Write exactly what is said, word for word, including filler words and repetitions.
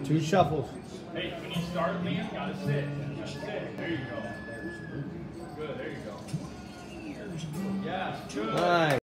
Two shuffles. Hey, when you start, man, gotta sit. Gotta sit. There you go. Good, there you go. Yes, good. Nice.